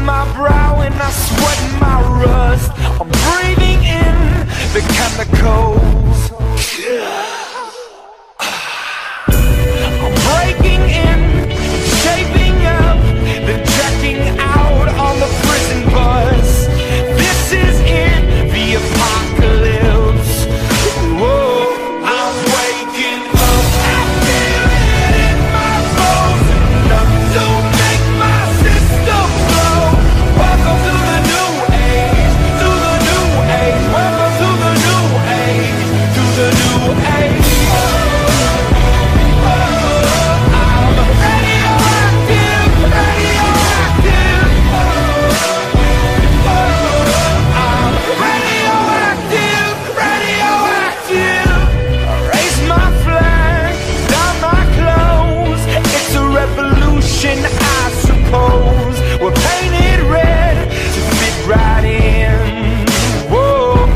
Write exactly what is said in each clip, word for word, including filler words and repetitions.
my brow and I sweat my rust. I'm breathing in the chemicals. I'm breaking in, shaping up, then checking out on the prison bus. This is it, the apocalypse. Whoa, I'm waking up. I feel it in my bones, enough to make my system blow. Welcome to the new age, to the new age. Welcome to the new age, to the new age. I suppose we're painted red to fit right in. Whoa,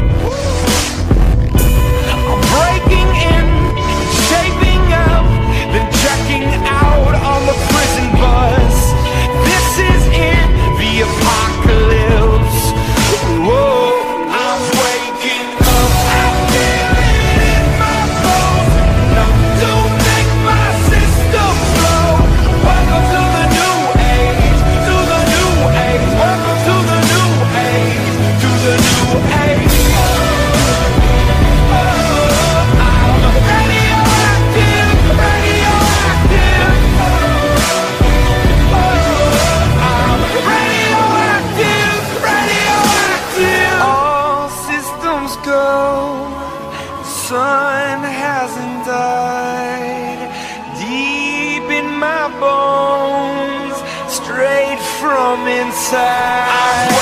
I'm breaking in, shaping up, then checking out on the prison bus. This is it, the apocalypse. Whoa, I'm waking up. I feel it in my bones, enough to make my system blow. Welcome to the new age, to the new age. Welcome to the new age, to the new age. I'm radioactive, radioactive. I'm radioactive, radioactive. All systems go, the sun hasn't died. Deep in my bones, straight from inside.